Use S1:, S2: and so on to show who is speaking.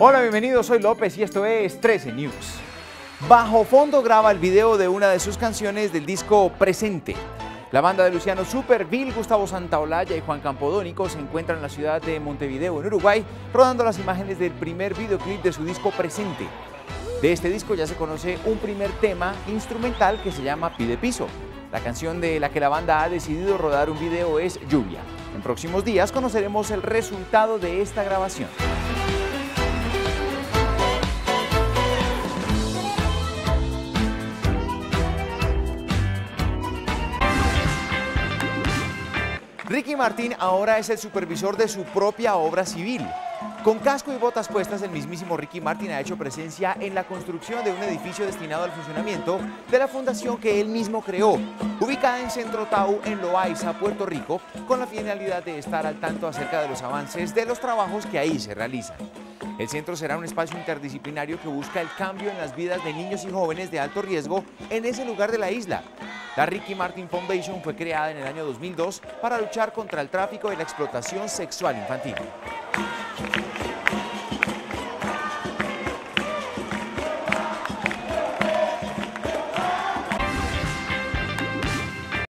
S1: Hola, bienvenidos, soy López y esto es 13 News. Bajo Fondo graba el video de una de sus canciones del disco Presente. La banda de Luciano Superville, Gustavo Santaolalla y Juan Campodónico se encuentran en la ciudad de Montevideo, en Uruguay, rodando las imágenes del primer videoclip de su disco Presente. De este disco ya se conoce un primer tema instrumental que se llama Pide Piso. La canción de la que la banda ha decidido rodar un video es Lluvia. En próximos días conoceremos el resultado de esta grabación. Ricky Martin ahora es el supervisor de su propia obra civil. Con casco y botas puestas, el mismísimo Ricky Martin ha hecho presencia en la construcción de un edificio destinado al funcionamiento de la fundación que él mismo creó, ubicada en Centro Tau, en Loaiza, Puerto Rico, con la finalidad de estar al tanto acerca de los avances de los trabajos que ahí se realizan. El centro será un espacio interdisciplinario que busca el cambio en las vidas de niños y jóvenes de alto riesgo en ese lugar de la isla. La Ricky Martin Foundation fue creada en el año 2002 para luchar contra el tráfico y la explotación sexual infantil.